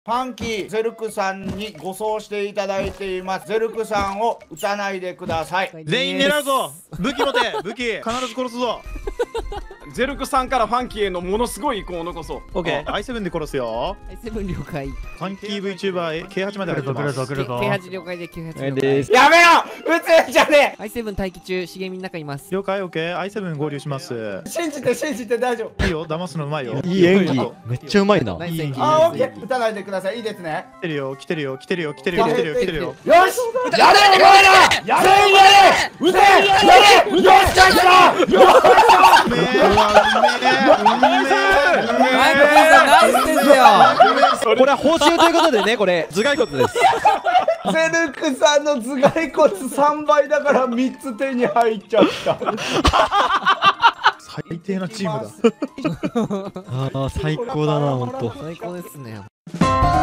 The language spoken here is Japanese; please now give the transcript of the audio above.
ファンキーゼルクさんに護送していただいています。ゼルクさんを撃たないでください。 全員狙うぞ。武器持て。武器必ず殺すぞ。 ゼルクさんからファンキーへのものすごい遺恨を残そう。 オッケー。i7 で殺すよ。 i7 了解。 ファンキー VTuber K8 まで入ってます。 K8 了解で K8 了解。 やめろ、撃つんじゃねえ。 i7 待機中、茂みの中います。 了解。オッケー。i7 合流します。 信じて大丈夫。 いいよ。騙すのうまいよ。 いい演技。めっちゃうまいな。 ナイス演技。 あー、オッケー。撃たないでください。いいですね。 来てるよ。 よし、やれお前ら、やれ撃て、やれ、よっしゃナイスですよ。 これは報酬ということでね、これ頭蓋骨です。 ゼルクさんの頭蓋骨3倍だから3つ手に入っちゃった。 最低なチームだ。 ああ、最高だな、ほんと。 最高ですね。